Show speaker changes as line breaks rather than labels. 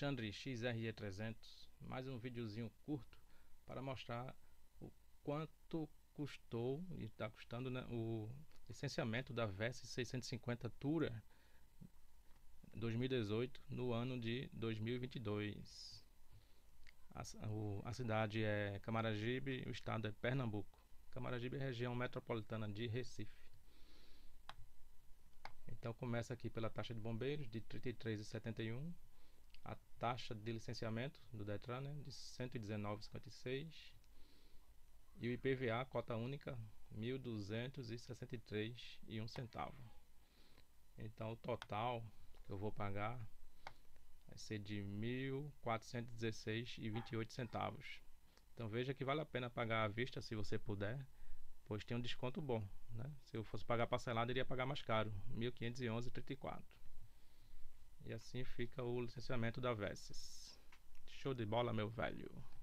Alexandre XRE300, mais um videozinho curto para mostrar o quanto custou e está custando, né, o licenciamento da VESS 650 Tourer 2018 no ano de 2022. A cidade é Camaragibe, o estado é Pernambuco. Camaragibe é região metropolitana de Recife. Então começa aqui pela taxa de bombeiros de R$ 33,71, a taxa de licenciamento do Detran, né, de R$ 119,56 e o IPVA cota única R$ 1.263,01. Então o total que eu vou pagar vai ser de R$ 1.416,28. Então veja que vale a pena pagar à vista se você puder, pois tem um desconto bom, né? Se eu fosse pagar parcelado, iria pagar mais caro, R$ 1.511,34. E assim fica o licenciamento da VESS. Show de bola, meu velho.